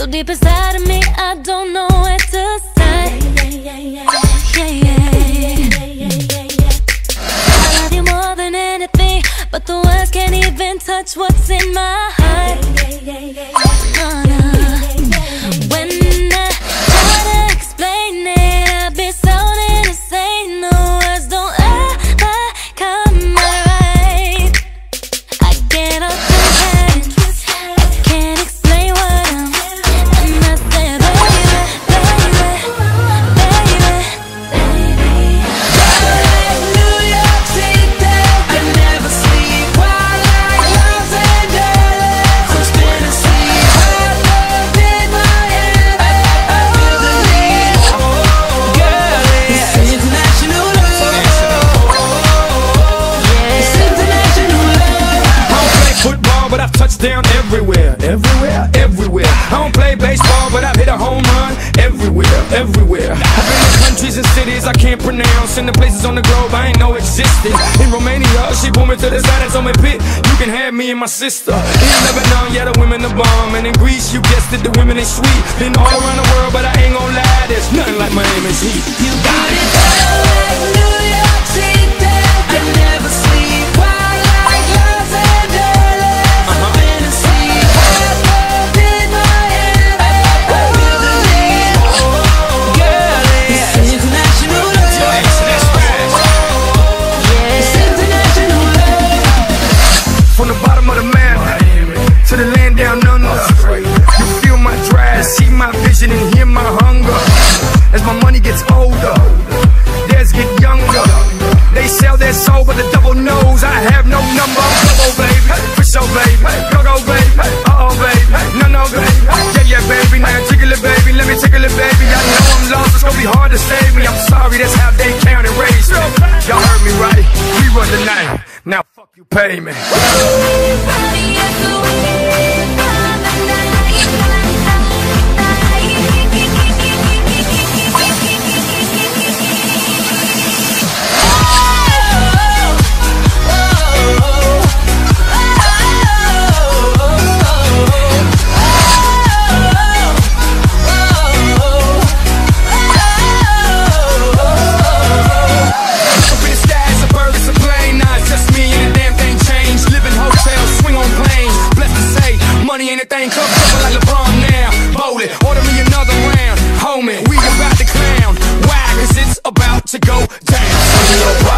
deep inside of me, I don't know where to start. I love you more than anything, but the words can't even touch what's in my heart. When I try to explain it, I've been sounding insane. The words don't ever come out right. I get off the head, I can't explain what I'm. And I say, baby, baby, baby, baby. New York City, I never sleep. Wild like Los Angeles, I'm spinning sleep. Hot love in my head, I feel the need. Girl, it's international love. It's international love. I don't play football, but I've touched down everywhere, everywhere, everywhere. I don't play baseball, but I've hit a home run everywhere, everywhere. I've been in countries and cities I can't pronounce, and the places on the globe I ain't know existed. In Romania, she pulled me to the side and told me, "Pit, you can have me and my sister." In Lebanon, yeah, the women are bomb, and in Greece, you guessed it, the women is sweet. Been all around the world, but I ain't gon' lie, there's nothing like Miami's heat. You got it down like New York City, I never sleep. Wild like Los Angeles, I'm spinning sleep. Hot love in my head, I feel the need. Girl, it's international love. It's international love. From the bottom of the map to the land down under, you feel my drive, see my vision, and hear my hunger. As my money gets older, theirs get younger. They sell their soul, but the devil knows I have no number. Go, baby, for sure, baby. Go, baby. Uh-oh, baby. No, baby. Yeah, baby. Now tickle it, baby. Let me tickle it, baby. I know I'm lost, it's gonna be hard to save me. I'm sorry, that's how they count and raise me. Y'all heard me right. We run the night. Now fuck you, pay me. Money ain't a thing, club trouble like LeBron now. Bowl it, order me another round. Homie, we about to clown. Why? Cause it's about to go down.